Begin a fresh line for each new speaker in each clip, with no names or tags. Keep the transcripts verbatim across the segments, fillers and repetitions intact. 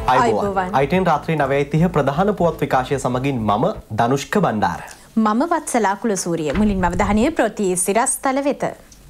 අයිබෝවන් අයිටෙන් රාත්‍රී නවයයි තිහ ප්‍රධාන පුවත් විකාශය සමගින් මම ධනුෂ්ක බණ්ඩාර
මම වත්සලා කුලසූරිය මුලින්ම අවධානය ප්‍රති සිරස්තල වෙත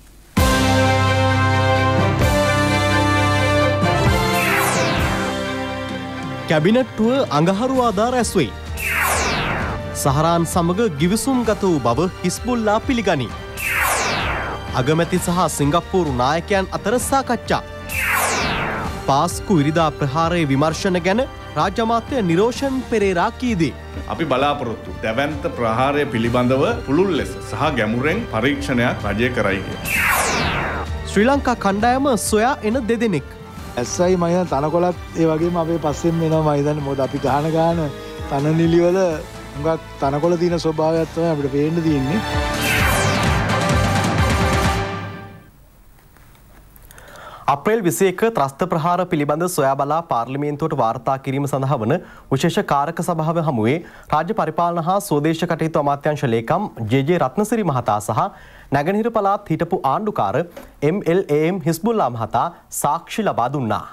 කැබිනට්ටුව අඟහරුවාදා රැස්වෙයි. සහරාන් සමග ගිවිසුම්ගත වූ බව හිස්බුල්ලා පිළිගනී. අගමැති සහ සිංගප්පූරු නායකයන් අතර සාකච්ඡා. පාස්කු ඉරිදා ප්‍රහාරයේ විමර්ශන ගැන රාජ්‍ය අමාත්‍ය නිරෝෂන් පෙරේරා කීදී.
අපි බලාපොරොත්තු දැවැන්ත ප්‍රහාරය පිළිබඳව පුළුල් ලෙස සහ ගැඹුරෙන් පරීක්ෂණයක් රජය කරයි කියලා.
ශ්‍රී ලංකා කණ්ඩායම සොයා එන දෙදෙනෙක්.
ඇස්සයි මය තනකොලත් ඒ වගේම අපේ පස්සෙන් වෙනවා මම හිතන්නේ මොකද අපි ගහන ගාන තන නිලි වල හුඟක් තනකොළ තියෙන ස්වභාවයක් තමයි අපිට පේන්න තියෙන්නේ.
අප්‍රේල් විසි එක ත්‍රස්ත ප්‍රහාර පිළිබඳ සොයා බලා පාර්ලිමේන්තුවට වාර්තා කිරීම සඳහා වන විශේෂ කාරක සභාව හමුවේ රාජ්‍ය පරිපාලන හා ස්වදේශ කටයුතු අමාත්‍යාංශ ලේකම් ජේ.ජේ. රත්නසිරි මහතා සහ නැගෙනහිර පළාත් හිටපු ආණ්ඩුකාර එම් එල් ඒ එම් හිස්බුල්ලා මහතා සාක්ෂි ලබා දුන්නා.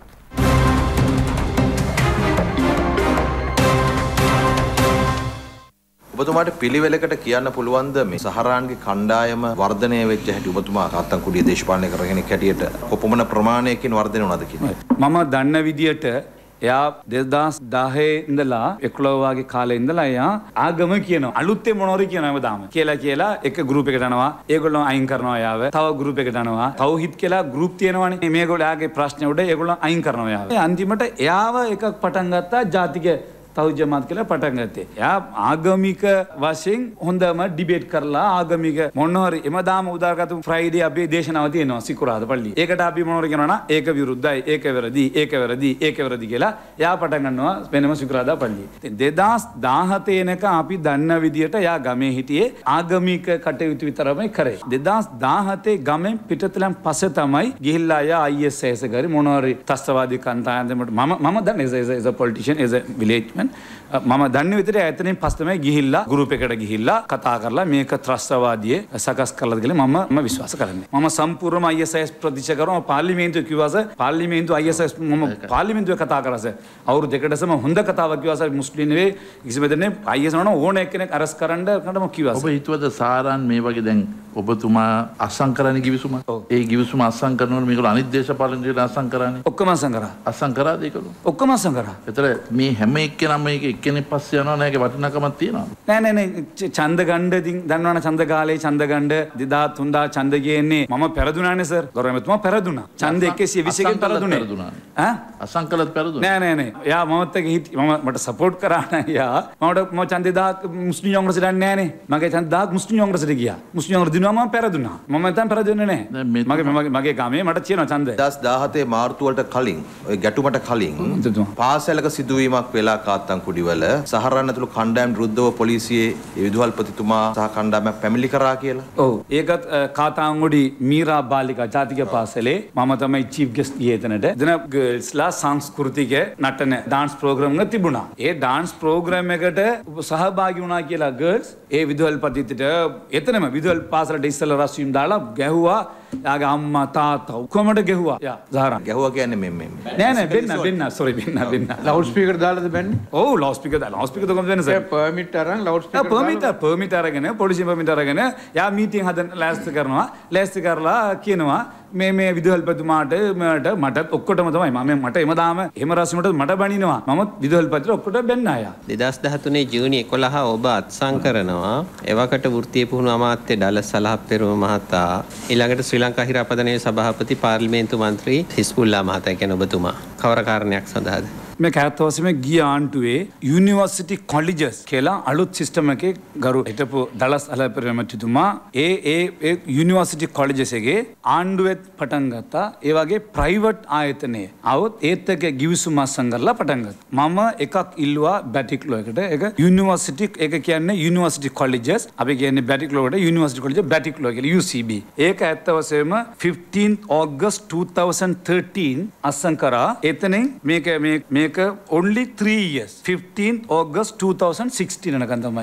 ඔබතුමාට පිළිවෙලකට කියන්න පුළුවන්ද මේ සහරාන්ගේ කණ්ඩායම වර්ධනය වෙච්ච හැටි ඔබතුමා රත්නකුඩිය දේශපාලනය කරගෙන කෙනෙක් හැටියට කොපමණ ප්‍රමාණයකින් වර්ධනය වුණාද කියන්නේ?
මම දන්න විදියට එයා දෙදහස් දහය ඉඳලා එකොළහ වගේ කාලේ ඉඳලා එයා ආගම කියනවා අලුත්ේ මොනවද කියනවා හැමදාම කියලා කියලා එක ගෲප් එකට යනවා ඒගොල්ලෝ අයින් කරනවා එයාව තව ගෲප් එකට යනවා තවහිත් කියලා ගෲප් තියෙනවනේ මේගොල්ලෝ එයාගේ ප්‍රශ්න උඩ ඒගොල්ලෝ අයින් කරනවා එයාව අන්තිමට එයාව එකක් පටන් ගත්තා ජාතික තවුජ් ජමාත් කියලා පටන් ගත්තේ. එයා ආගමික වශයෙන් හොඳම ඩිබේට් කරලා ආගමික මොන හරි එමදාම උදාගත්තු ෆ්‍රයිඩේ අපේ දේශනාව තියෙනවා සිකුරාදා පල්ලියේ. ඒකට අපි මොනවද කියනවා නම් ඒක විරුද්ධයි, ඒක වැරදි, ඒක වැරදි, ඒක වැරදි කියලා එයා පටන් ගන්නවා වෙනම සිකුරාදා පල්ලියේ. ඉතින් දෙදහස් දාහතේ එනක අපි දන්න විදියට එයා ගමේ හිටියේ ආගමික කටයුතු විතරමයි කරේ. දෙදහස් දාහතේ ගමෙන් පිටතලන් පස්සේ තමයි ගිහිල්ලා එයා ආයි එස් එස් එකේ මොන හරි ත්‍රස්තවාදී කන්තායන්ට මම මම දන්නේ as a politician as a village man මම දන්නේ විතරේ ඇතනින් පස්සේ තමයි ගිහිල්ලා ගෲප් එකට ගිහිල්ලා කතා කරලා මේක ත්‍රස්තවාදී සකස් කළාද කියලා මම මම විශ්වාස කරන්නේ. මම සම්පූර්ණම ආයි එස් එස් ප්‍රතික්ෂේප කරනවා පාර්ලිමේන්තුවේ කිව්වාස පාර්ලිමේන්තුව ආයි එස් එස් මම පාර්ලිමේන්තුවේ කතා කරාස අවුරුදු දෙකකටම හොඳ කතාවක් කිව්වාස මුස්ලිම් නෙවෙයි කිසිම දෙන්නේ ආයි එස් නෝන ඕන එක්කෙනෙක් අරස් කරන්න කඩම කිව්වාස.
ඔබ හිතුවද සාරාන් මේ වගේ දැන් ඔබතුමා අසං කරන්නේ කිවිසුම? ඒ කිවිසුම අසං කරනකොට මේගොල්ලෝ අනිත් දේශපාලනයට අසං කරන්නේ.
ඔක්කොම අසං කරා.
අසං කරාද ඒගොල්ලෝ?
ඔක්කොම අසං කරා.
ඒතර මේ හැම එක්කෙනාම මේක එක්කෙනෙක් පස්සේ යනවා නේද වටිනාකමක් තියෙනවා.
නෑ නෑ නෑ ඡන්ද ගණ්ඩ ඉතින් දන්නවනේ ඡන්ද කාලේ ඡන්ද ගණ්ඩ දෙදාස් තුන්දාස් ඡන්ද ගේන්නේ මම පෙරදුනානේ සර්. ගෞරවමතුමා පෙරදුනා. ඡන්ද එකසිය විස්ස එකෙන් පෙරදුනේ. ඈ
අසං කළත් පෙරදුනා.
නෑ නෑ නෑ. එයා මමත් එක්ක හිටි මම මට සපෝට් කරා නෑ යා. මමට මම ඡන්ද දෙදාස් මුස්ලිම් යෝග්‍රසට යන්නේ නෑනේ. මගේ ඡන්ද දෙදාස් මුස්ලිම් යෝග්‍රසට ගියා. මුස්ලිම් යෝග්‍ර දිනුවා මම පෙරදුනා. මම නැත්තම් පෙරදුන්නේ නෑ. මගේ මගේ මගේ ගමේ මට තියෙනවා ඡන්ද.
දෙදහස් දාහතේ මාර්තු වලට කලින් ඔය ගැටුමට කලින් පාසලක සිදුවීමක් වෙලා කාත්තන්කුඩිවල සහරාන් ඇතුළු කණ්ඩායම් විරුද්ධව පොලිසියේ විදුහල්පතිතුමා සහ කණ්ඩායමක් පැමිණිලි කරා කියලා.
ඔව් ඒකත් කාතාංගොඩි මීරා බාලිකා ජාතික පාසලේ මම තමයි චීෆ් ගෙස්ට් ගියේ එතනට. එතන ගර්ල්ස්ලා සංස්කෘතික නටන ඩාන්ස් ප්‍රෝග්‍රෑම් එක තිබුණා. ඒ ඩාන්ස් ප්‍රෝග්‍රෑම් එකට සහභාගී වුණා කියලා ගර්ල්ස් ඒ විදුහල්පතිට එතනම විදුහල් පාසලට ඉස්සෙල්ලා රස්වීම් දාලා ගැහුවා. යාගේ අම්මා තාත්තා කොහමද ගැහුවා? යා සහරාන්
ගැහුවා කියන්නේ මෙන්න මෙන්න.
නෑ නෑ බෙන්න බෙන්න සෝරි බෙන්න බෙන්න.
ලවුඩ් ස්පීකර් දාලාද බැන්නේ?
ඔව් ලවුඩ් ස්පීකර් දාලා ලවුඩ් ස්පීකර් කොහොමද වෙන්නේ සර්?
පර්මිට් අරන් ලවුඩ් ස්පීකර්
පර්මිට් පර්මිට් අරගෙන පොලිසිය පර්මිට් අරගෙන යා මීටින් හදන්න ලෑස්ති කරනවා. ලෑස්ති කරලා කියනවා මේ මේ විදුහල්පතිතුමාට මට මටත් ඔක්කොටම තමයි මම මට එමදාම එහෙම රස්මට මට බණිනවා. මම විදුහල්පතිට ඔක්කොට බැන්න ආයා.
දෙදහස් දහතුනේ ජූනි එකොළහ ඔබ අත්සන් කරනවා. එවකට වෘත්තීය පුහුණු අමාත්‍ය ඩලස් සලහප්පෙරුම මහතා ඊළඟට ශ්‍රී ලංකා හිරාපදනයේ සභාපති පාර්ලිමේන්තු මන්ත්‍රී හිස්බුල්ලා මහතා කියන ඔබතුමා කවර කාරණයක් සඳහාද?
මේ කැත්තවසීමේ ගිය ආණ්ඩුවේ යුනිවර්සිටි කොලෙජස් කියලා අලුත් සිස්ටම් එකේ ගරු හිටපු දලස් අලපෙරමැතිතුමා ඒ ඒ ඒ යුනිවර්සිටි කොලෙජස් එකේ ආණ්ඩුවෙත් පටන් ගත්තා. ඒ වගේ ප්‍රයිවට් ආයතනයේ આવොත් ඒත් එක ගිවිසුම අස්සම් කරලා පටන් ගත්තා. මම එකක් ඉල්ලුවා බැටික්ලෝ එකට. ඒක යුනිවර්සිටි ඒක කියන්නේ යුනිවර්සිටි කොලෙජස්. අපි කියන්නේ බැටික්ලෝ එකට යුනිවර්සිටි කොලෙජ් බැටික්ලෝ කියලා යූ සී බී. ඒක ඇත්තවසේම fifteenth August twenty thirteen අස්සම් කරා. එතනින් මේක මේ මේක only three years fifteenth August twenty sixteen යනකන් තමයි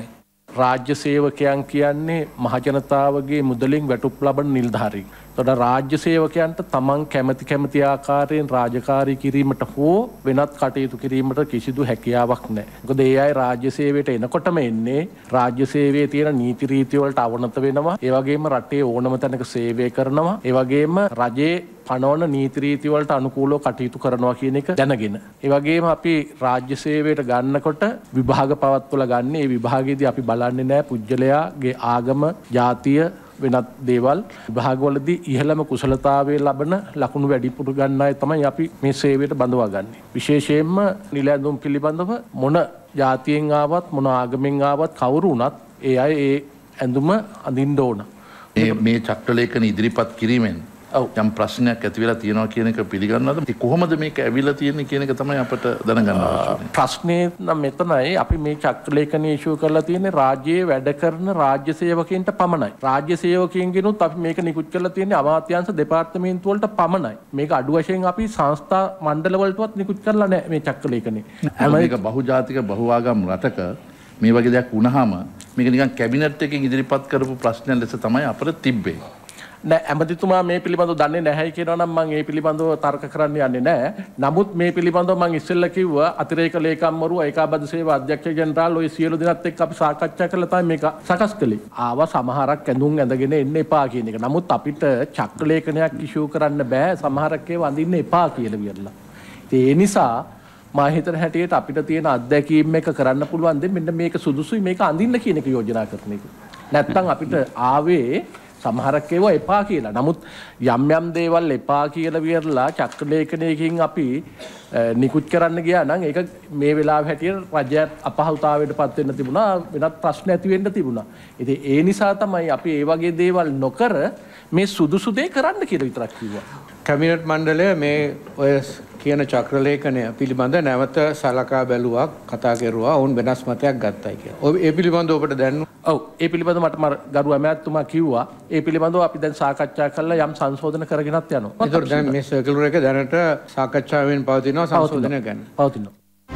රාජ්‍ය සේවකයන් කියන්නේ මහජනතාවගේ මුදලින් වැටුප් ලබන නිලධාරීන්. තොට රාජ්‍ය සේවකයන්ට තමන් කැමති කැමති ආකාරයෙන් රාජකාරී කිරීමට හෝ වෙනත් කටයුතු කිරීමට කිසිදු හැකියාවක් නැහැ. මොකද ඒ අය රාජ්‍ය සේවයට එනකොටම එන්නේ රාජ්‍ය සේවයේ තියෙන නීති රීති වලට අවනත වෙනවා. ඒ වගේම රටේ ඕනම තැනක සේවය කරනවා. ඒ වගේම රජයේ පනවන නීති රීති වලට අනුකූලව කටයුතු කරනවා කියන එක දැනගෙන. ඒ වගේම අපි රාජ්‍ය සේවයට ගන්නකොට විභාග පවත්වලා ගන්න. ඒ විභාගයේදී අපි බලන්නේ නැහැ පුජ්‍යලයාගේ ආගම, ජාතිය වෙනත් දේවල්. විභාගවලදී ඉහළම කුසලතාවයේ ලබන ලකුණු වැඩිපුර ගන්න අය තමයි අපි මේ සේවයට බඳවා ගන්න. විශේෂයෙන්ම නිල ඇඳුම් පිළිබඳව මොන ජාතියෙන් ආවත් මොන ආගමෙන් ආවත් කවුරු වුණත් ඒ අය ඒ ඇඳුම අඳින්න ඕන.
මේ චක්‍රලේඛන ඉදිරිපත් කිරීමෙන් යම් ප්‍රශ්නයක් ඇති වෙලා තියෙනවා කියන එක පිළිගන්නවද? ඉතින් කොහොමද මේක ඇවිල්ලා තියෙන්නේ කියන එක තමයි අපිට දැනගන්න අවශ්‍ය.
ප්‍රශ්නේ නම් මෙතනයි අපි මේ චක්‍රලේඛන ඉෂුව කරලා තියෙන්නේ රාජ්‍යයේ වැඩ කරන රාජ්‍ය සේවකයන්ට පමණයි. රාජ්‍ය සේවකයන්ගෙනුත් අපි මේක නිකුත් කරලා තියෙන්නේ අමාත්‍යාංශ දෙපාර්තමේන්තු වලට පමණයි. මේක අඩු වශයෙන් අපි සංස්ථා මණ්ඩල වලටවත් නිකුත් කරලා නැහැ මේ චක්‍රලේඛනේ.
මේක බහුජාතික බහුආගම් රටක මේ වගේ දෙයක් වුණාම මේක නිකන් කැබිනට් එකකින් ඉදිරිපත් කරපු ප්‍රශ්න ලෙස තමයි අපිට තිබ්බේ.
නෑ ඇමතිතුමා මේ පිළිබඳව දන්නේ නැහැයි කියනවා නම් මම ඒ පිළිබඳව තර්ක කරන්න යන්නේ නැහැ. නමුත් මේ පිළිබඳව මම ඉස්සෙල්ලා කිව්වා අතිරේක ලේකම්වරු ඒකාබද්ධ සේවා අධ්‍යක්ෂ ජෙනරාල් ඔය සියලු දෙනාත් එක්ක අපි සාකච්ඡා කරලා තමයි මේක සකස් කළේ. ආවා සමහරක් ඇඳුම් ඇඳගෙන එන්න එපා කියන එක. නමුත් අපිට චක්‍රලේඛනයක් ඉෂුව කරන්න බෑ සමහරක් ඒවා අඳින්න එපා කියලා වියලා. ඒ නිසා මා හිතන හැටියට අපිට තියෙන අත්දැකීම් එක කරන්න පුළුවන් දෙ මෙන්න මේක සුදුසුයි මේක අඳින්න කියන එක යෝජනා කරන එක. නැත්තම් අපිට ආවේ සමහරක් ඒවා එපා කියලා. නමුත් යම් යම් දේවල් එපා කියලා විරලා චක්‍රලේඛනයකින් අපි නිකුත් කරන්න ගියා නම් ඒක මේ වෙලාව හැටියට රජයත් අපහසුතාවයට පත් වෙන්න තිබුණා. වෙනත් ප්‍රශ්න ඇති වෙන්න තිබුණා. ඉතින් ඒ නිසා තමයි අපි ඒ වගේ දේවල් නොකර මේ සුදුසු දේ කරන්න කියලා විතරක් කිව්වා.
කැබිනට් මණ්ඩලය මේ ඔය කියන චක්‍රලේඛනය පිළිබඳ නැවත සලකා බැලුවා, කතා කරුවා, ඔවුන් වෙනස් මතයක් ගත්තයි කියලා. ඔබ ඒ පිළිබඳව ඔබට දැනුණා?
ඔව් ඒ පිළිබඳව මට මර ගරු ඇමතිතුමා කිව්වා. ඒ පිළිබඳව අපි දැන් සාකච්ඡා කරලා යම් සංශෝධන කරගෙනත් යනවා.
ඒතකොට දැන් මේ සර්කියුලර් එක දැනට සාකච්ඡාවෙන් පවතිනවා සංශෝධනය ගැන.
පවතිනවා.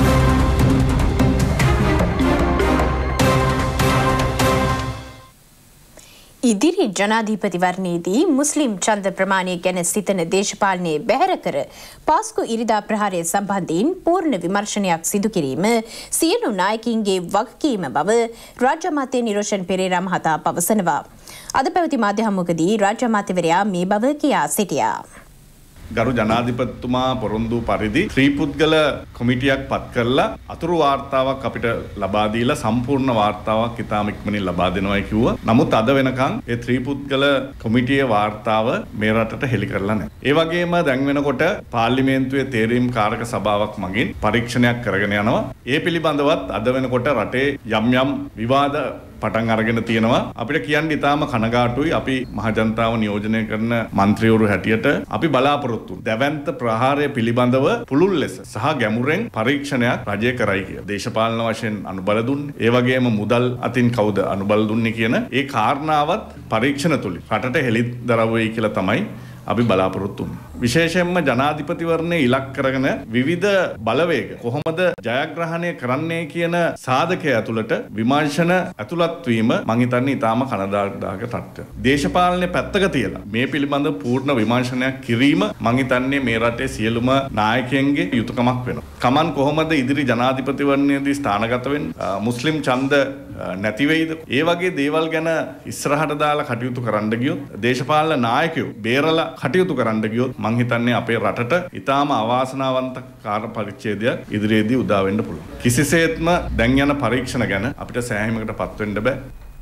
ඉදිරි ජනාධිපතිවරණයේදී මුස්ලිම් ඡන්ද ප්‍රමාණය ගැන සිතන දේශපාලනයේ බැහැර කර පාස්කු ඉරිදා ප්‍රහාරය සම්බන්ධයෙන් පූර්ණ විමර්ශනයක් සිදු කිරීම සියලු නායකින්ගේ වගකීම බව රාජ්‍ය අමාත්‍ය නිරෝෂන් පෙරේරා මහතා පවසනවා. අද පැවති මාධ්‍ය හමුවකදී රාජ්‍ය අමාත්‍යවරයා මේ බව කියා සිටියා.
ගරු ජනාධිපතිතුමා පොරොන්දු පරිදි ත්‍රිපුද්ගල කොමිටියක් පත් කරලා අතුරු වාර්තාවක් අපිට ලබා දීලා සම්පූර්ණ වාර්තාවක් ඉතාම ඉක්මනින් ලබා දෙනවායි කිව්වා. නමුත් අද වෙනකන් ඒ ත්‍රිපුද්ගල කොමිටියේ වාර්තාව මේ රටට හෙළි කරලා නැහැ. ඒ වගේම දැන් වෙනකොට පාර්ලිමේන්තුවේ තේරීම් කාරක සභාවක් මගින් පරීක්ෂණයක් කරගෙන යනවා. ඒ පිළිබඳවත් අද වෙනකොට රටේ යම් යම් විවාද පටන් අරගෙන තියෙනවා. අපිට කියන්න ඉතාම කනගාටුයි. අපි මහජනතාව නියෝජනය කරන മന്ത്രിවරු හැටියට අපි බලාපොරොත්තු දැවැන්ත ප්‍රහාරය පිළිබඳව පුළුල් ලෙස සහ ගැඹුරෙන් පරීක්ෂණයක් රජය කරයි කිය. දේශපාලන වශයෙන් අනුබල දුන්නේ, ඒ වගේම මුදල් අතින් කවුද අනුබල දුන්නේ කියන ඒ කාරණාවත් පරීක්ෂණ තුලින් රටට හෙළිදරව් වෙයි කියලා තමයි අපි බලාපොරොත්තු වෙන්නේ. විශේෂයෙන්ම ජනාධිපතිවරණය ඉලක්ක කරගෙන විවිධ බලවේග කොහොමද ජයග්‍රහණය කරන්නේ කියන සාධකය ඇතුළට විමර්ශන ඇතුළත් වීම මම හිතන්නේ ඊටාම කනදායක තත්ත්වයක්. දේශපාලනේ පැත්තක තියලා මේ පිළිබඳ පූර්ණ විමර්ශනයක් කිරීම මම හිතන්නේ මේ රටේ සියලුම නායකයන්ගේ යුතුයකමක් වෙනවා. කමන් කොහොමද ඉදිරි ජනාධිපතිවරණයේදී ස්ථානගත වෙන්නේ? මුස්ලිම් ඡන්ද නැති වෙයිද? ඒ වගේ දේවල් ගැන ඉස්සරහට දාලා කටයුතු කරන්න ගියොත් දේශපාලන නායකයෝ බේරලා කටයුතු කරන්න ගියොත් මං හිතන්නේ අපේ රටට ඊටාම අවාසනාවන්ත කාර්ය පරිච්ඡේදයක් ඉදිරියේදී උදා වෙන්න පුළුවන්. කිසිසේත්ම දැන් යන පරීක්ෂණ ගැන අපිට සෑහීමකට පත් වෙන්න බෑ.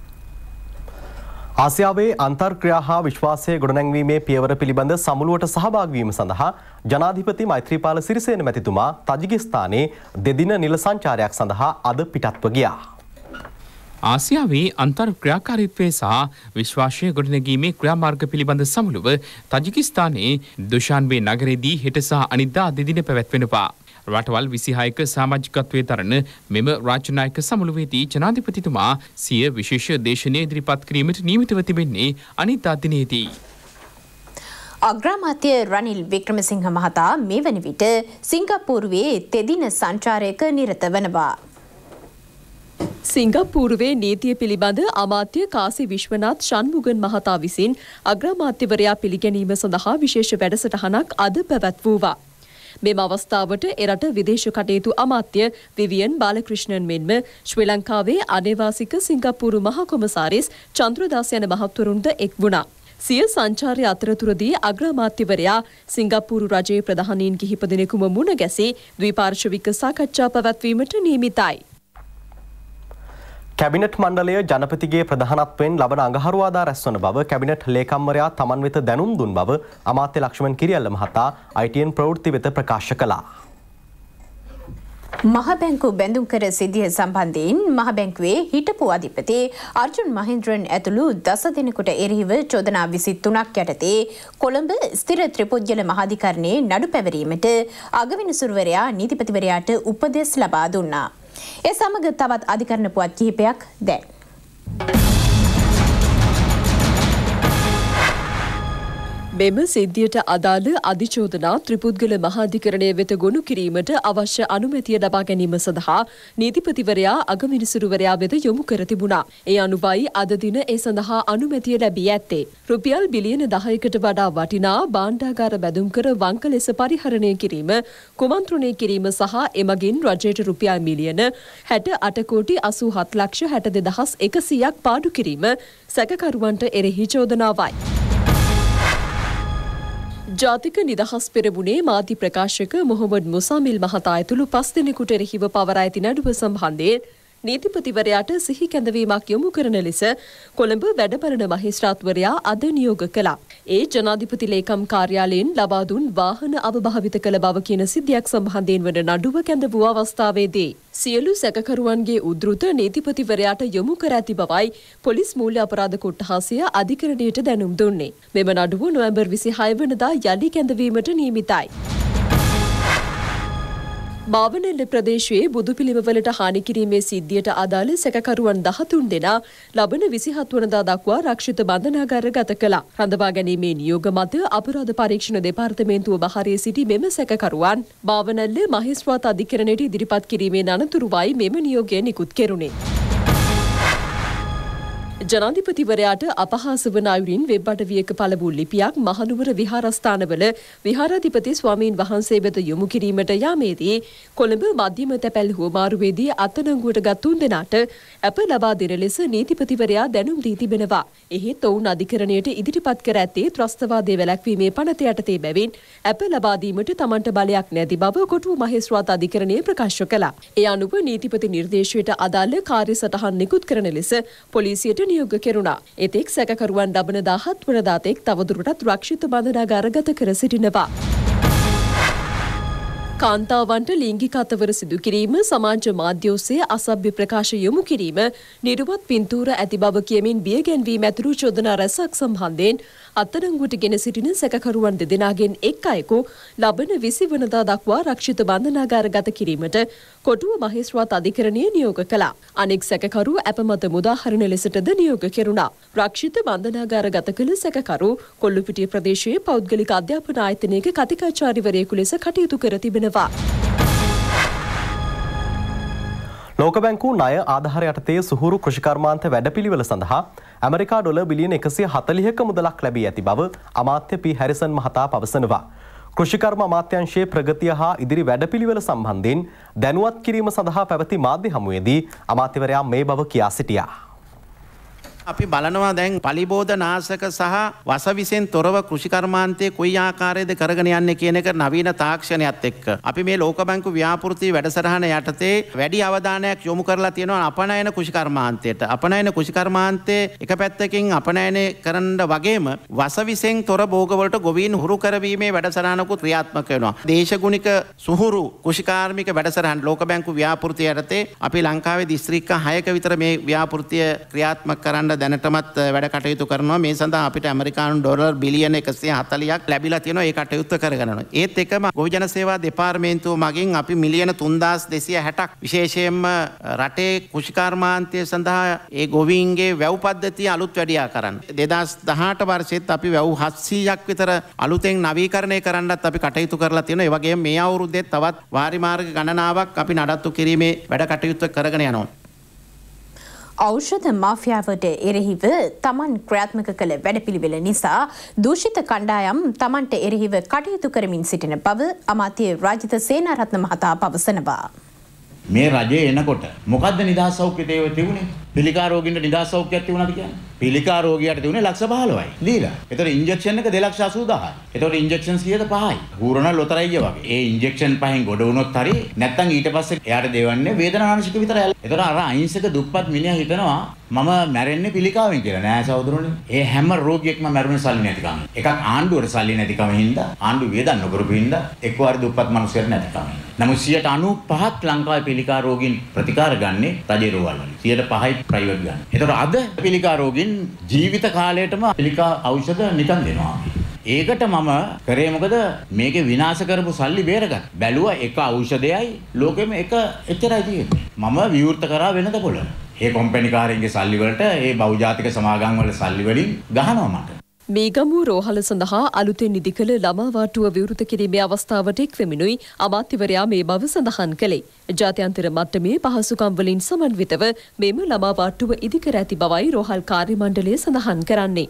ආසියාවේ අන්තර්ක්‍රියා හා විශ්වාසය ගොඩනැංවීමේ පියවර පිළිබඳ සමුළුවට සහභාගී වීම සඳහා ජනාධිපති මෛත්‍රීපාල සිරිසේන මැතිතුමා තජිකිස්තානයේ දෙදින නිල සංචාරයක් සඳහා අද පිටත්ව ගියා.
ආසියාවේ අන්තර් ක්‍රියාකාරීත්වය සහ විශ්වාසය ගොඩනැගීමේ ක්‍රියාමාර්ග පිළිබඳ සමුළුව තජිකිස්තානයේ දුෂාන්බේ නගරයේදී හෙට සහ අනිද්දා දෙදින පැවැත්වෙනවා. රටවල් විසිහයක සමාජිකත්වයේ තරණ මෙම රාජ්‍යනායක සමුළුවේදී ජනාධිපතිතුමා සිය විශේෂ දේශනය ඉදිරිපත් කිරීමට නියමිතව තිබෙන්නේ අනිද්දා දිනේදී.
අග්‍රාමාත්‍ය රනිල් වික්‍රමසිංහ මහතා මේ වන විට සිංගප්පූරුවේ තෙදින සංචාරයක නිරත වනවා.
සිංගප්පූරුවේ නීතිය පිළිබඳ අමාත්‍ය කාසි විශ්වනාත් ෂන්මුගන් මහතා විසින් අග්‍රාමාත්‍යවරයා පිළිගැනීම සඳහා විශේෂ වැඩසටහනක් අද පැවැත්වුවා. මෙම අවස්ථාවට එරට විදේශ කටයුතු අමාත්‍ය විවියන් බාලකෘෂ්ණන් මෙන්ම ශ්‍රී ලංකාවේ අනේවාසික සිංගප්පූරු මහ කොමසාරිස් චන්ද්‍රදාස යන මහත්වරුන්ද එක් වුණා. සිය සංචාරය අතරතුරදී අග්‍රාමාත්‍යවරයා සිංගප්පූරු රජයේ ප්‍රධානීන් කිහිප දෙනෙකුම මුණ ගැසී ද්විපාර්ශ්වික සාකච්ඡා පැවැත්වීමට නියමිතයි.
කැබිනට් මණ්ඩලය ජනපතිගේ ප්‍රධානත්වයෙන් ලබන අඟහරුවාදා රැස්වන බව කැබිනට් ලේකම්වරයා තමන් වෙත දැනුම් දුන් බව අමාත්‍ය ලක්ෂ්මන් කිරියල්ල මහතා අයි ටී එන් ප්‍රවෘත්ති වෙත ප්‍රකාශ කළා.
මහ බැංකු බැඳුම් කර සිද්ධිය සම්බන්ධයෙන් මහ බැංකුවේ හිටපු අධිපති අර්ජුන් මහින්ද්‍රන් ඇතුළු දස දෙනෙකුට එරෙහිව චෝදනා විසිතුනක් යටතේ කොළඹ ස්ථිර ත්‍රිපුද්ගල මහාධිකරණයේ නඩු පැවරීමට අගවිනිසුරුවරයා නීතිපතිවරයාට උපදෙස් ලබා දුන්නා. ඒ සමග තවත් අධිකරණ පුවත් කිහිපයක් දැන්.
මෙම සිද්ධියට අදාළ අධිචෝදනා ත්‍රිපුද්ගල මහාධිකරණය වෙත ගොනු කිරීමට අවශ්‍ය අනුමැතිය ලබා ගැනීම සඳහා නීතිපතිවරයා අගමිනිසුරුවරයා වෙත යොමු කර තිබුණා. ඒ අනුවයි අද දින ඒ සඳහා අනුමැතිය ලැබී ඇත්තේ. රුපියල් බිලියන දහයකට වඩා වටිනා භාණ්ඩාගාර බැඳුම් කර වංක ලෙස පරිහරණය කිරීම, කුමන්ත්‍රණය කිරීම සහ එමගින් රජයට රුපියල් මිලියන හැට අට කෝටි අසූ හත් ලක්ෂ හැට දෙදහස් එකසියක් පාඩු කිරීම සැකකරුවන්ට එරෙහි චෝදනාවයි. ජාතික නිදහස් පෙරමුණේ මාධ්‍ය ප්‍රකාශක මොහොමඩ් මුසාමිල් මහතා ඇතුළු පස් දෙනෙකුට එරෙහිව පවරා ඇති නඩුව සම්බන්ධයෙන් නීතිපතිවරයාට සිහි කැඳවීමක් යොමු කරන ලෙස කොළඹ වැඩබලන මහේස්ත්‍රාත්වරයා අද නියෝග කළා. ඒ ජනාධිපති ලේකම් කාර්යාලයෙන් ලබා දුන් වාහන අවභාවිත කළ බව කියන සිද්ධියක් සම්බන්ධයෙන් වන නඩුව කැඳ වූ අවස්ථාවේදී සියලු සැකකරුවන්ගේ උද්ෘත නීතිපතිවරයාට යොමු කර ඇති බවයි පොලිස් මූල්‍ය අපරාධ කොට්ටාසය අධිකරණයට දැනුම් දුන්නේ. මෙම නඩුව නොවැම්බර් විසිහය වනදා යලි කැඳවීමට නියමිතයි. මාවනෙල්ල ප්‍රදේශයේ බුදු පිළිමවලට හානි කිරීමේ සිද්ධියට අදාළ සැකකරුවන් දහතුන් දෙනා ලබන විසිහත් වනදා දක්වා රක්ෂිත බන්ධනාගාර ගත කළා. රඳවා ගැනීමේ නියෝග මත අපරාධ පරීක්ෂණ දෙපාර්තමේන්තුව බහරේ සිටි මෙම සැකකරුවන් මාවනෙල්ල මහේස්ත්‍රාත් අධිකරණයට ඉදිරිපත් කිරීමේ අනතුරුවයි මෙම නියෝගය නිකුත් කෙරුණේ. ජනාධිපතිවරයාට අපහාස වන අයුරින් වෙබ් අඩවියක පළවූ ලිපියක් මහනුවර විහාරස්ථානවල විහාරාධිපති ස්වාමීන් වහන්සේ වෙත යොමු කිරීමට යාමේදී කොළඹ මධ්‍යම තැපැල් හුවමාරුවේදී අත්අඩංගුවට ගත් තුන් දෙනාට අප ලබා දෙන ලෙස නීතිපතිවරයා දැනුම් දී තිබෙනවා. එහෙත් ඔවුන් අධිකරණයට ඉදිරිපත් කර ඇත්තේ ත්‍රස්තවාදයේ වැළැක්වීමේ පනත යටතේ බැවින් අප ලබා දීමට තමන්ට බලයක් නැති බව කොටුව මහේස්ත්‍රාත් අධිකරණය ප්‍රකාශ කළා. ඒ අනුව නීතිපති නිර්දේශයට අදාළ කාර්යසටහන් නිකුත් කරන ලෙස පොලිසියට නියෝග කෙරුණා. එතෙක් සැකකරුවන් ලබන දාහත් වනදා තෙක් තවදුරටත් රක්ෂිත බන්ධනාගාර ගත කර සිටිනවා. කාන්තාවන්ට ලිංගික අතවර සිදු කිරීම, සමාජ මාධ්‍ය ඔස්සේ අසභ්‍ය ප්‍රකාශ යොමු කිරීම, නිර්වත් පින්තූර ඇති බව කියමින් බියගැන්වීම ඇතුළු චෝදනා රැසක් සම්බන්ධයෙන් අත්අඩංගුවට ගෙන සිටින සැකකරුවන් දෙදෙනාගෙන් එක් අයෙකු ලබන විසි වනදා දක්වා රක්ෂිත බන්ධනාගාර ගත කිරීමට කොටුව මහේස්ත්‍රාත් අධිකරණය නියෝග කළා. අනෙක් සැකකරු අප මත මුදාහරින ලෙසටද නියෝග කෙරුණා. රක්ෂිත බන්ධනාගාර ගත කළ සැකකරු කොල්ලුපිටිය ප්‍රදේශයේ පෞද්ගලික අධ්‍යාපන ආයතනයක කතිකාචාර්යවරයෙකු ලෙස කටයුතු කර තිබෙනවා.
ලෝක බැංකුව ණය ආධාර යටතේ සුහුරු කෘෂිකර්මාන්ත වැඩපිළිවෙල සඳහා ඇමරිකා ඩොලර් බිලියන එකසිය හතළිහක මුදලක් ලැබී ඇති බව අමාත්‍ය පී හැරිසන් මහතා පවසනවා. කෘෂිකර්ම අමාත්‍යංශයේ ප්‍රගතිය හා ඉදිරි වැඩපිළිවෙල සම්බන්ධයෙන් දැනුවත් කිරීම සඳහා පැවති මාධ්‍ය හමුවේදී අමාත්‍යවරයා මේ බව කියා සිටියා.
අපි බලනවා දැන් පලිබෝධ නාශක සහ වසවිසෙන් තොරව කෘෂිකර්මාන්තයේ කොයි ආකාරයේද කරගෙන යන්නේ කියන එක නවීන තාක්ෂණයත් එක්ක අපි මේ ලෝක බැංකු ව්‍යාපෘති වැඩසටහන යටතේ වැඩි අවධානයක් යොමු කරලා තියෙනවා අපනයන කෘෂිකර්මාන්තයට. අපනයන කෘෂිකර්මාන්තයේ එක පැත්තකින් අපනයන කරන්න වගේම වසවිසෙන් තොර භෝගවලට ගොවීන් හුරු කරවීමේ වැඩසටහනකුත් ක්‍රියාත්මක වෙනවා. දේශගුණික සුහුරු කෘෂිකාර්මික වැඩසටහන ලෝක බැංකු ව්‍යාපෘතිය යටතේ අපි ලංකාවේ දිස්ත්‍රික්ක හයක විතර මේ ව්‍යාපෘතිය ක්‍රියාත්මක කරන්න දැනටමත් වැඩ කටයුතු කරනවා. මේ සඳහා අපිට ඇමරිකානු ඩොලර් බිලියන එකසිය හතළිහක් ලැබිලා තියෙනවා. ඒ කටයුත්ත කරගෙන යනවා. ඒත් එකම ගොවිජන සේවා දෙපාර්තමේන්තුව මගින් අපි මිලියන තුන්දාස් දෙසිය හැටක් විශේෂයෙන්ම රටේ කෘෂිකර්මාන්තය සඳහා ඒ ගොවීන්ගේ වැව් පද්ධතිය අලුත් වැඩියා කරන්න. දෙදාස් දහඅට වර්ෂෙත් අපි වැව් හත්සීයක් විතර අලුතෙන් නවීකරණය කරන්නත් අපි කටයුතු කරලා තියෙනවා. ඒ වගේම මේ අවුරුද්දේ තවත් වාරි මාර්ග ගණනාවක් අපි නඩත්තු කිරීමේ වැඩ කටයුත්ත කරගෙන යනවා.
ඖෂධ මාෆියාවට එරෙහිව තමන් ක්‍රියාත්මක කළ වැඩපිළිවෙල නිසා දූෂිත කණ්ඩායම් තමන්ට එරෙහිව කටයුතු කරමින් සිටින බව අමාත්‍ය රාජිත සේනාරත්න මහතා පවසනවා.
මේ රජේ එනකොට මොකද්ද නිදහස් සෞඛ්‍ය තේව තිබුණේ? පිළිකා රෝගීන්ට නිදහස් සෞඛ්‍යයක් තිබුණාද කියන්නේ? පිළිකා රෝගියාට තිබුණේ ලක්ෂ පහළොවයි. දීලා. ඒතර ඉන්ජෙක්ෂන් එක දෙලක්ෂ අසූදාහයි. ඒතකොට ඉන්ජෙක්ෂන්ස් කීයද පහයි. පූර්ණ ලොතරැයිය වගේ. ඒ ඉන්ජෙක්ෂන් පහෙන් ගොඩ වුණොත් හරි නැත්තම් ඊට පස්සේ එයාට දෙවන්නේ වේදනානාශක විතරයි. ඒතර අර අහිංසක දුප්පත් මිනිහා හිතනවා මම මැරෙන්නේ පිළිකාවෙන් කියලා. නෑ සහෝදරනේ. ඒ හැම රෝගියෙක්ම මැරුණේ සල්ලි නැතිකම. එකක් ආණ්ඩුවට සල්ලි නැතිකම හින්දා ආණ්ඩුව වියදම් නොකරපු හින්දා එක්වර දුප්පත් මිනිස්සුන්ට නැතිකම. නමුත් සියයට අනූපහක් ලංකාවේ පිළිකා රෝගීන් ප්‍රතිකාර ගන්නේ රජේ රෝහල් වලින්. සියයට පහයි ප්‍රයිවට් ගන්න. ඒතර අද පිළිකා රෝගීන් ජීවිත කාලයටම පිළිකා ඖෂධ නිකන් දෙනවා. ඒකට මම කරේ මොකද මේකේ විනාශ කරපු සල්ලි බේරගන්න. බැලුවා එක ඖෂධයයි ලෝකෙම එක එච්චරයි තියෙන්නේ. මම විවෘත කරා වෙනද පොළ. ඒ කොම්පැනි කාරයන්ගේ සල්ලි වලට ඒ බහුජාතික සමාගම් වල සල්ලි වලින් ගහනවා මට.
මේගමු රෝහල සඳහා අලුතෙන් ඉදිකළ ළමා වාට්ටුව විවෘත කිරීමේ අවස්ථාවට එක්වෙමිනුයි අමාත්‍යවරයා මේ බව සඳහන් කළේ. ජාත්‍යන්තර මට්ටමේ පහසුකම් වලින් සමන්විතව මෙම ළමා වාට්ටුව ඉදිකර ඇති බවයි රෝහල් කාර්ය මණ්ඩලය සඳහන් කරන්නේ.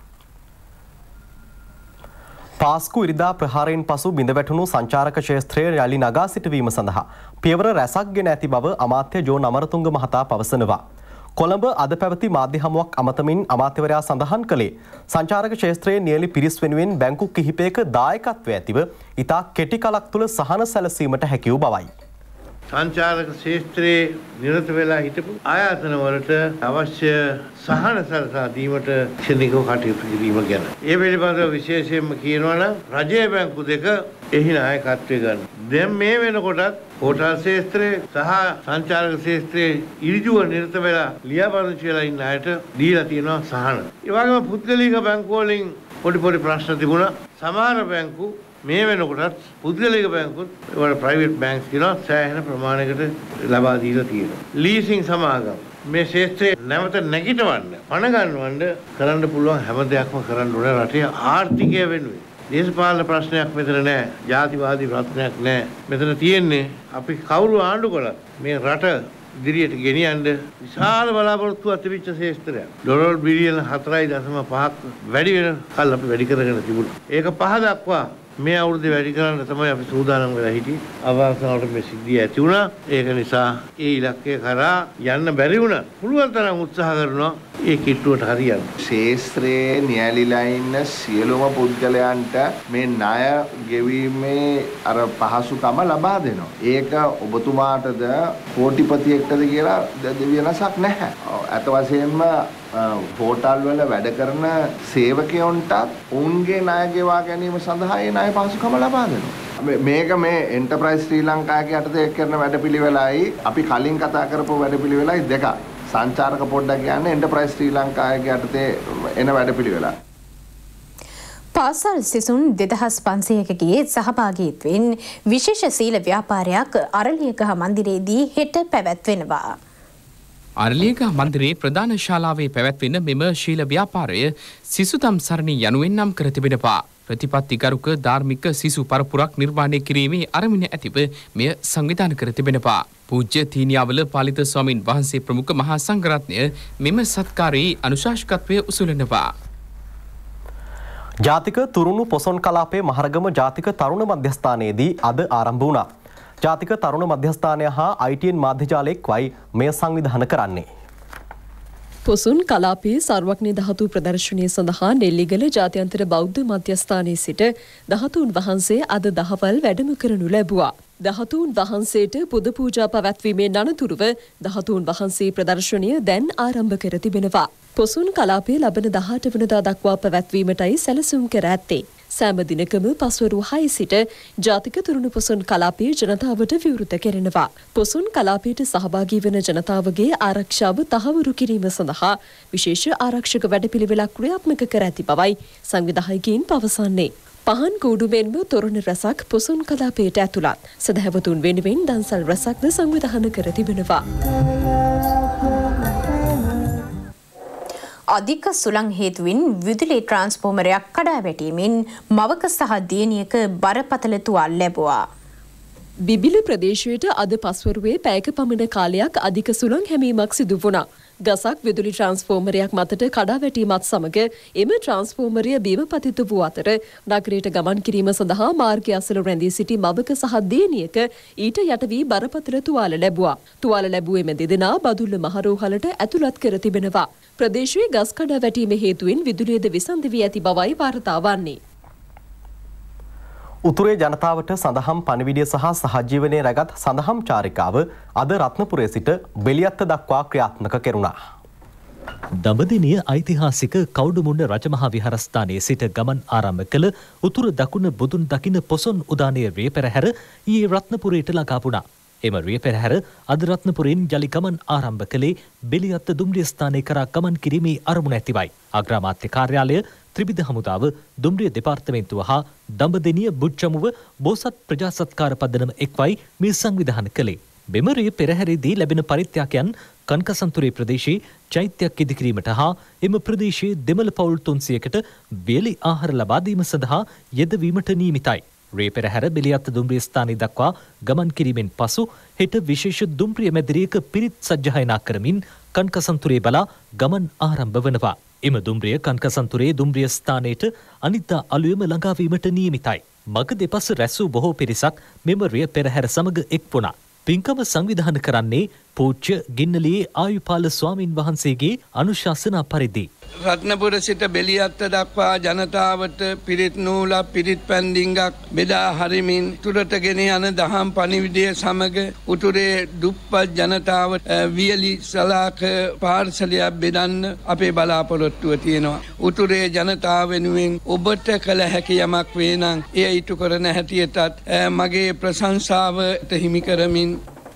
පාස්කු ඉරිදා ප්‍රහාරයෙන් පසු බිඳවැටුණු සංචාරක ක්ෂේත්‍රය යළි නගා සිටවීම සඳහා පියවර රැසක් ගෙන ඇති බව අමාත්‍ය ජෝන් අමරතුංග මහතා පවසනවා. කොළඹ අද පැවති මාධ්‍ය හමුවක් අමතමින් අමාත්‍යවරයා සඳහන් කළේ සංචාරක ක්ෂේත්‍රයේ නියලි පිරිස් වෙනුවෙන් බැංකු කිහිපයක දායකත්වය ඇතිව ඉතා කෙටි කලක් තුළ සහන සැලසීමට හැකි වූ බවයි.
සංචාරක ක්ෂේත්‍රයේ නිරත වෙලා හිටපු ආයතන වලට අවශ්‍ය සහන සලසා දීමට ක්ෂණිකව කටයුතු කිරීම ගැන. ඒ පිළිබඳව විශේෂයෙන්ම කියනවා නම් රජයේ බැංකු දෙක එහි නායකත්වය ගන්න. දැන් මේ වෙනකොටත් හෝටල් ක්ෂේත්‍රයේ සහ සංචාරක ක්ෂේත්‍රයේ ඉරිජුව නිරත වෙලා ලියාපදිංචි වෙලා ඉන්න අයට දීලා තියෙනවා සහන. ඒ වගේම පුද්ගලික බැංකු වලින් පොඩි පොඩි ප්‍රශ්න තිබුණා. සමහර බැංකු මේ වෙනකොටත් පුද්ගලික බැංකුත් ඒවට ප්‍රයිවට් බැංක්ස් කියනවා සෑහෙන ප්‍රමාණයකට ලබා දීලා තියෙනවා. ලීසින් සමාගම් මේ ක්ෂේත්‍රයේ නැවත නැගිටවන්න පණ ගන්නවන්න කරන්න පුළුවන් හැම දෙයක්ම කරන්න ඕනේ රටේ ආර්ථිකය වෙනුවෙන්. දේශපාලන ප්‍රශ්නයක් මෙතන නැහැ. ජාතිවාදී ප්‍රශ්නයක් නැහැ. මෙතන තියෙන්නේ අපි කවුරු ආණ්ඩු කළත් මේ රට ඉදිරියට ගෙනියන්න විශාල බලාපොරොත්තුවක් තිබිච්ච ක්ෂේත්‍රයක්. ඩොලර් බිලියන හතරයි දශම පහක් වැඩි වෙන කල් අපි වැඩි කරගෙන තිබුණා. ඒක පහ දක්වා මේ අවුරුද්දේ වැඩි කරන්න තමයි අපි සූදානම් වෙලා හිටියේ. අවසානට මේ සිද්ධිය ඇති වුණා. ඒක නිසා ඒ ඉලක්කය කරා යන්න බැරි වුණා. පුළුවන් තරම් උත්සාහ කරනවා ඒ කිට්ටුවට හරියන්න.
ශේස්ත්‍රයේ න්‍යාලිලා ඉන්න සියලුම පුද්ගලයන්ට මේ ණය ගෙවීමේ අර පහසුකම ලබා දෙනවා. ඒක ඔබතුමාටද කෝටිපතියෙක්ටද කියලා දෙවියනසක් නැහැ. අත වශයෙන්ම හෝටල් වල වැඩ කරන සේවකයන්ටත් උන්ගේ ණය ගෙවා ගැනීම සඳහා ඒ ණය පහසුකම ලබා දෙනවා. මේක මේ එන්ටර්ප්‍රයිස් ශ්‍රී ලංකාවේ යටතේ කරන වැඩපිළිවෙලයි අපි කලින් කතා කරපු වැඩපිළිවෙලයි දෙකක්. සංචාරක පොඩ්ඩක් කියන්නේ එන්ටර්ප්‍රයිස් ශ්‍රී ලංකාවේ යටතේ එන වැඩපිළිවෙල.
පාසල් සිසුන් දෙදහස් පන්සියයකගේ සහභාගීත්වයෙන් විශේෂ සීල ව්‍යාපාරයක් අරලියගහ මන්දිරයේදී හෙට පැවැත්වෙනවා.
අරලියගහ මන්දිරයේ ප්‍රධාන ශාලාවේ පැවැත්වෙන මෙම ශීල ව්‍යාපාරය සිසුතම් සරණි යනුවෙන් නම් කර තිබෙනවා. ප්‍රතිපත්තිගරුක ධාර්මික සිසු පරපුරක් නිර්මාණය කිරීමේ අරමුණ ඇතිව මෙය සංවිධානය කර තිබෙනවා. පූජ්‍ය තීනියාවල පාලිත ස්වාමින් වහන්සේ ප්‍රමුඛ මහා සංඝරත්නය මෙම සත්කාරයේ අනුශාසකත්වය උසුලනවා.
ජාතික තුරුණු පොසොන් කලාපයේ මහරගම ජාතික තරුණ මධ්‍යස්ථානයේදී අද ආරම්භ වුණා. ජාතික තරුණ මධ්‍යස්ථානය හා අයි ටී එන් මාධ්‍යජාලයක්වයි මෙය සංවිධානය කරන්නේ.
පොසොන් කලාපයේ සර්වඥ ධාතු ප්‍රදර්ශනය සඳහා නෙල්ලිගල ජාත්‍යන්තර බෞද්ධ මධ්‍යස්ථානයේ සිට ධාතුන් වහන්සේ අද දහවල් වැඩම කරනු ලැබුවා. ධාතුන් වහන්සේට පුද පූජා පැවැත්වීමේ අනතුරුව ධාතුන් වහන්සේ ප්‍රදර්ශනය දැන් ආරම්භ කර තිබෙනවා. පොසොන් කලාපයේ ලබන දහඅට වෙනිදා දක්වා පැවැත්වීමටයි සැලසුම් කර ඇත්තේ. සෑම දිනකම පස්වරු හය සිට ජාතික තුරුණු පොසොන් කලාපයේ ජනතාවට විවෘත කෙරෙනවා. පොසොන් කලාපයට සහභාගී වන ජනතාවගේ ආරක්ෂාව තහවුරු කිරීම සඳහා විශේෂ ආරක්ෂක වැඩපිළිවෙලක් ක්‍රියාත්මක කර ඇති බවයි සංවිධායකයින් පවසන්නේ. පහන් කූඩු මෙන්ම තොරණ රැසක් පොසොන් කලාපයට ඇතුළත්. සදහැවතුන් වෙනුවෙන් දන්සල් රැසක්ද සංවිධානය කර තිබෙනවා.
අධික සුළං හේතුවෙන් විදුලි ට්‍රාන්ස්ෆෝමරයක් කඩා වැටීමෙන් මවක සහ දියණියක බරපතල තුවාල ලැබුවා.
බිබිලි ප්‍රදේශයට අද පස්වරුවේ පැයක පමණ කාලයක් අධික සුළං හැමීමක් සිදු වුණා. ගසක් විදුලි ට්‍රාන්ස්ෆෝමරයක් මතට කඩා වැටීමත් සමග එම ට්‍රාන්ස්ෆෝමරය බිම පතිත වූ අතර නගරයට ගමන් කිරීම සඳහා මාර්ගය අසල රැඳී සිටි මවක සහ දියණියක ඊට යට වී බරපතල තුවාල ලැබුවා. තුවාල ලැබුවේ මෙ දෙදෙනා බදුල්ල මහරෝහලට ඇතුළත් කර තිබෙනවා. ප්‍රදේශයේ ගස් කඩා වැටීම හේතුවෙන් විදුලියද විසන්ධි වී ඇති බවයි වාර්තා වන්නේ.
උතුරේ ජනතාවට සඳහම් පණිවිඩය සහ සහජීවනයේ රැගත් සඳහම් චාරිකාව අද රත්නපුරේ සිට බෙලියත්ත දක්වා ක්‍රියාත්මක කෙරුණා.
දඹදිනිය ඓතිහාසික කවුඩුමුන්න රජමහා විහාරස්ථානයේ සිට ගමන් ආරම්භ කළ උතුරු දකුණ බුදුන් දකින පොසොන් උදානයේ රේ පෙරහැර ඊයේ රත්නපුරයට ළඟා වුණා. එම රේ පෙරහැර අද රත්නපුරෙන් යලි ගමන් ආරම්භ කළේ බෙලියත්ත දුම්රිය ස්ථානයේ කරා ගමන් කිරීමේ අරමුණ ඇතිවයි. අග්‍රාමාත්‍ය කාර්යාලය ත්‍රිවිධ හමුදාව දුම්රිය දෙපාර්තමේන්තුව හා දඹදෙනිය බුච්චමුව බෝසත් ප්‍රජාසත්කාර පදනම එක්වයි මේ සංවිධාන කළේ. මෙමරිය පෙරහැරේදී ලැබෙන පරිත්‍යාගයන් කන්කසන්තුරේ ප්‍රදේශයේ චෛත්‍යයක් ඉදිකිරීමට හා එම ප්‍රදේශයේ දෙමළ පවුල් තුන්සියයකට බෙලි ආහාර ලබා දීම සඳහා යෙදවීමට නියමිතයි. රේ පෙරහැර බෙලියත්ත දුම්රිය ස්ථානයේ දක්වා ගමන් කිරීමෙන් පසු හෙට විශේෂ දුම්රිය මැදිරියක පිරිත් සජ්ජායනා කරමින් කන්කසන්තුරේ බලා ගමන් ආරම්භ වනවා. එම දුම්රිය කන්කසන්තුරේ දුම්රිය ස්ථානයට අනිද්දා අලුයම ළඟාවීමට නියමිතයි. මග දෙපස රැස් වූ බොහෝ පිරිසක් මෙම රේ පෙරහැර සමග එක් වුණා. පින්කම සංවිධාන කරන්නේ පූජ්‍ය ගින්නලියේ ආයුපාල ස්වාමින් වහන්සේගේ අනුශාසනා පරිදි.
රත්නපුර සිට බෙලියත්ත දක්වා ජනතාවට පිරිත් නූලක් පිරිත් පැන්ඩිංගක් බෙදා හරිමින් තුරට ගෙන යන දහම් පණිවිඩය සමග උතුරේ දුප්පත් ජනතාවට වියලි සලාක පාර්සලයක් බෙදන්න අපේ බලාපොරොත්තුව තියෙනවා. උතුරේ ජනතාව වෙනුවෙන් ඔබට කළ හැකි යමක් වේ නම් එය ඉටු කරන හැටියටත් මගේ ප්‍රශංසාවට හිමි කරමින්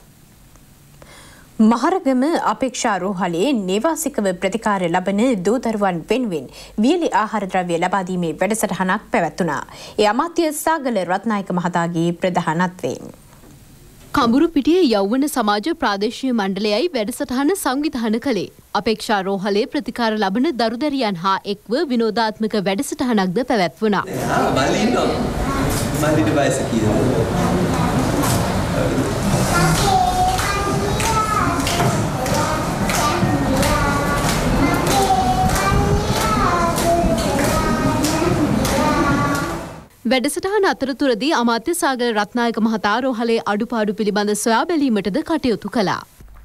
මහරගම අපේක්ෂා රෝහලේ නේවාසිකව ප්‍රතිකාර ලබන දූදරුවන් වෙනුවෙන් වියලි ආහාර ද්‍රව්‍ය ලබා දීමේ වැඩසටහනක් පැවැත්වුණා. ඒ අමාත්‍ය සාගල රත්නායක මහතාගේ ප්‍රධානත්වයෙන්.
කඹුරුපිටියේ යෞවන සමාජ ප්‍රාදේශීය මණ්ඩලයයි වැඩසටහන සංවිධානය කළේ. අපේක්ෂා රෝහලේ ප්‍රතිකාර ලබන දරුදරියන් හා එක්ව විනෝදාත්මක වැඩසටහනක්ද පැවැත්වුණා. වැඩසටහන අතරතුරදී අමාත්‍ය සාගල රත්නායක මහතා රෝහලේ අඩුපාඩු පිළිබඳ සොයා බැලීමටද කටයුතු කළා.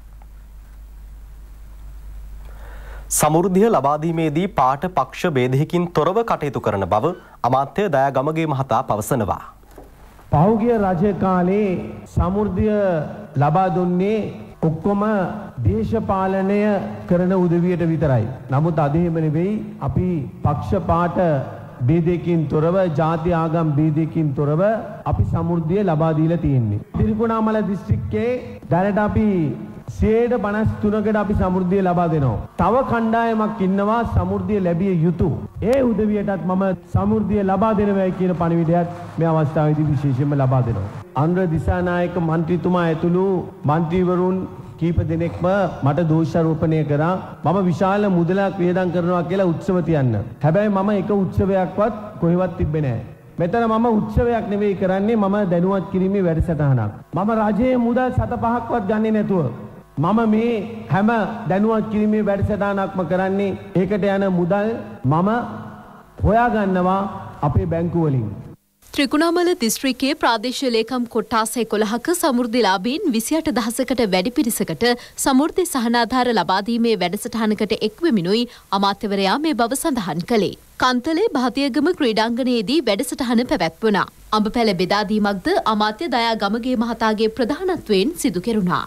සමෘද්ධිය ලබා දීමේදී පාට පක්ෂ ભેදයකින් තොරව කටයුතු කරන බව අමාත්‍ය දයාගමගේ මහතා පවසනවා.
පහුගිය රජ කාලේ සමෘද්ධිය ලබා දුන්නේ ඔක්කොම දේශපාලනය කරන උදවියට විතරයි. නමුත් අද එහෙම නෙවෙයි. අපි පක්ෂ පාට බේදයකින් තොරව ජාති ආගම් බේදයකින් තොරව අපි සමෘද්ධිය ලබා දීලා තියෙන්නේ. තිරිකුණාමල දිස්ත්‍රික්කයේ දැනට අපි සියයට පනස් තුනකට අපි සමෘද්ධිය ලබා දෙනවා. තව කණ්ඩායමක් ඉන්නවා සමෘද්ධිය ලැබිය යුතු. ඒ උදවියටත් මම සමෘද්ධිය ලබා දෙනවා කියන පණිවිඩයත් මේ අවස්ථාවේදී විශේෂයෙන්ම ලබා දෙනවා. අනුර දිසානායක මන්ත්‍රීතුමා ඇතුළු මන්ත්‍රීවරුන් කීප දෙනෙක්ම මට දෝෂාරෝපණය කරා මම විශාල මුදලක් වියදම් කරනවා කියලා උත්සව තියන්න. හැබැයි මම එක උත්සවයක්වත් කොහෙවත් තිබ්බේ නැහැ. මෙතන මම උත්සවයක් නෙවෙයි කරන්නේ මම දැනුවත් කිරීමේ වැඩසටහනක්. මම රජයේ මුදල් සත පහක්වත් ගන්නේ නැතුව මම මේ හැම දැනුවත් කිරීමේ වැඩසටහනක්ම කරන්නේ ඒකට යන මුදල් මම හොයාගන්නවා අපේ බැංකු වලින්.
ත්‍රිකුණාමල දිස්ත්‍රික්කයේ ප්‍රාදේශීය ලේකම් කොට්ටාස එකොළහක සමෘද්ධිලාභීන් විසිඅට දහසකට වැඩි පිරිසකට සමෘද්ධි සහනාධාර ලබා දීමේ වැඩසටහනකට එක්වෙමිනුයි අමාත්‍යවරයා මේ බව සඳහන් කළේ. කන්තලේ භාතියගම ක්‍රීඩාංගණයේදී වැඩසටහන පැවැත්වුණා. අඹපැල බෙදා දීමක්ද අමාත්‍ය දයා ගමගේ මහතාගේ ප්‍රධානත්වයෙන් සිදු කෙරුණා.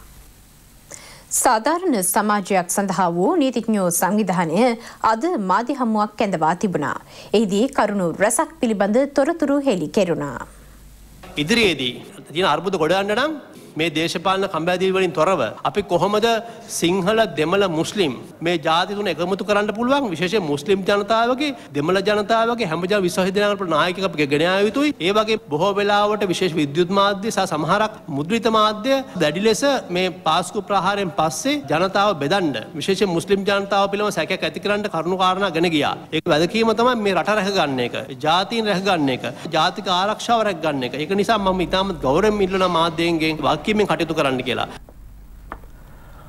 සාධාරණ සමාජයක් සඳහා වූ නීතිඥයෝ සංවිධානය අද මාධ්‍ය හමුවක් කැඳවා තිබුණා. එහිදී කරුණු රැසක් පිළිබඳ තොරතුරු හෙළි කෙරුණා.
ඉදිරියේදී තියෙන අර්බුද ගොඩ ගන්න නම් මේ දේශපාලන කම්බැදිලි වලින් තොරව අපි කොහොමද සිංහල දෙමළ මුස්ලිම් මේ ජාති තුන එකමුතු කරන්න පුළුවන් විශේෂයෙන් මුස්ලිම් ජනතාවගේ දෙමළ ජනතාවගේ හැම ජන විශ්වාස දෙනාකට නායකයෙක් අපි ගෙන ආ යුතුයි. ඒ වගේ බොහෝ වෙලාවට විශේෂ විද්‍යුත් මාධ්‍ය සහ සමහරක් මුද්‍රිත මාධ්‍ය දැඩි ලෙස මේ පාස්කු ප්‍රහාරයෙන් පස්සේ ජනතාව බෙදන්න විශේෂයෙන් මුස්ලිම් ජනතාව පිළිබඳ සැකයක් ඇති කරන්න කරුණු කාරණා ගෙන ගියා. ඒක වැදකීම තමයි මේ රට රැක ගන්න එක, ජාතීන් රැක ගන්න එක, ජාතික ආරක්ෂාව රැක ගන්න එක. ඒක නිසා මම ඉතාමත් ගෞරවයෙන් ඉල්ලන මාධ්‍යයෙන් කටයුතු කරන්න කියලා.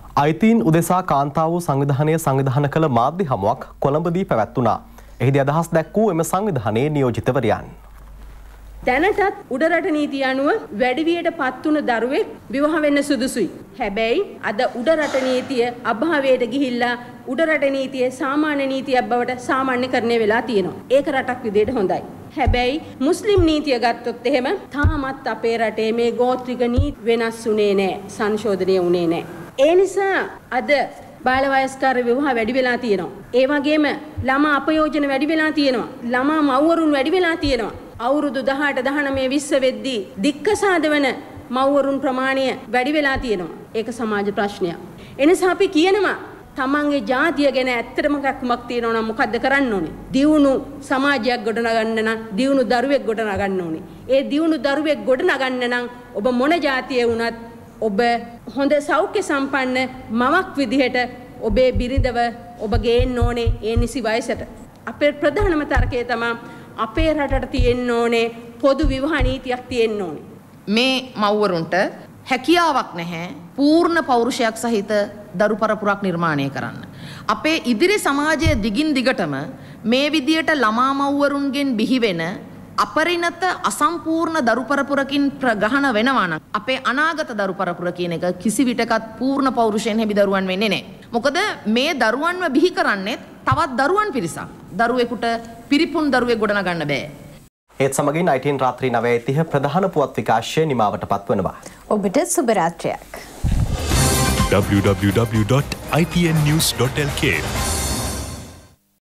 අයිතීන් උදෙසා කාන්තාව සංවිධානය සංවිධාන කළ මාධ්‍ය හමුවක් කොළඹදී පැවැත්වුණා. එහිදී අදහස් දැක්වූ එම සංවිධානයේ නියෝජිතවරයන්
දැනටත් උඩරට නීතිය අනුව වැඩිවියට පත් වුණු දරුවෙක් විවාහ වෙන්න සුදුසුයි. හැබැයි අද උඩරට නීතිය අභාවයට ගිහිල්ලා උඩරට නීතිය සාමාන්‍ය නීතියක් බවට සාමාන්‍යකරණය වෙලා තියෙනවා. ඒක රටක් විදිහට හොඳයි. හැබැයි මුස්ලිම් නීතිය ගත්තොත් එහෙම තාමත් අපේ රටේ මේ ගෝත්‍රික නීති වෙනස් වුණේ නැහැ. සංශෝධනය වුණේ නැහැ. ඒ නිසා අද බාල වයස්කාර විවාහ වැඩි වෙලා තියෙනවා. ඒ වගේම ළමා අපයෝජන වැඩි වෙලා තියෙනවා. ළමා මව්වරුන් වැඩි වෙලා තියෙනවා. අවුරුදු දහඅට දහනවය විස්ස වෙද්දී දික්කසාද වෙන මව්වරුන් ප්‍රමාණය වැඩි වෙලා තියෙනවා. ඒක සමාජ ප්‍රශ්නයක්. එනිසා අපි කියනවා තමන්ගේ ජාතිය ගැන ඇත්තටම කක්මක් තියෙනවා නම් මොකද්ද කරන්න ඕනේ? දියුණු සමාජයක් ගොඩනගන්න නම් දියුණු දරුවෙක් ගොඩනගන්න ඕනේ. ඒ දියුණු දරුවෙක් ගොඩනගන්න නම් ඔබ මොන ජාතියේ වුණත් ඔබ හොඳ සෞඛ්‍ය සම්පන්න මවක් විදිහට ඔබේ බිරිඳව ඔබ ගේන්න ඕනේ ඒ නිසි වයසට. අපේ ප්‍රධානම තර්කය තමයි අපේ රටට තියෙන්න ඕනේ පොදු විවාහ නීතියක් තියෙන්න ඕනේ.
මේ මව්වරුන්ට හැකියාවක් නැහැ පූර්ණ පෞරුෂයක් සහිත දරු පරපුරක් නිර්මාණය කරන්න. අපේ ඉදිරි සමාජයේ දිගින් දිගටම මේ විදියට ළමා මව්වරුන්ගෙන් බිහිවෙන අපරිණත අසම්පූර්ණ දරු පරපුරකින් ප්‍රගහන වෙනවා නම් අපේ අනාගත දරු පරපුර කියන එක කිසි විටකත් පූර්ණ පෞරුෂයෙන් හැබි දරුවන් වෙන්නේ නැහැ. මොකද මේ දරුවන්ව බිහි කරන්නේ තවත් දරුවන් පිරිසක්. දරුවෙකුට පිරිපුන් දරුවෙක් ගොඩනගන්න බෑ.
ඒත් සමගින් අයිටීන් රාත්‍රී නවය තිහ ප්‍රධාන පුවත් විකාශය නිමාවට පත්වනවා.
ඔබට සුබ රාත්‍රියක්.
w w w dot i t n news dot l k